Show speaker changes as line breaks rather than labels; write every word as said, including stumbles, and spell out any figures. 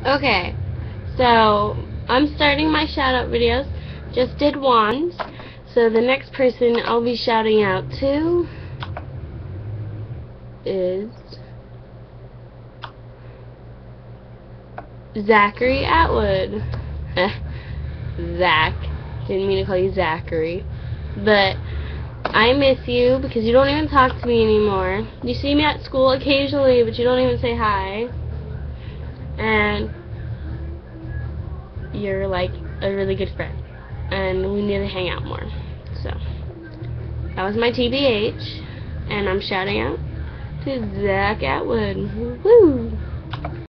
Okay, so I'm starting my shout out videos. Just did Juan's. So the next person I'll be shouting out to is Zachary Atwood. Zach. Didn't mean to call you Zachary. But I miss you because you don't even talk to me anymore. You see me at school occasionally, but you don't even say hi. And you're like a really good friend. And we need to hang out more. So, that was my T B H. And I'm shouting out to Zach Atwood. Woo!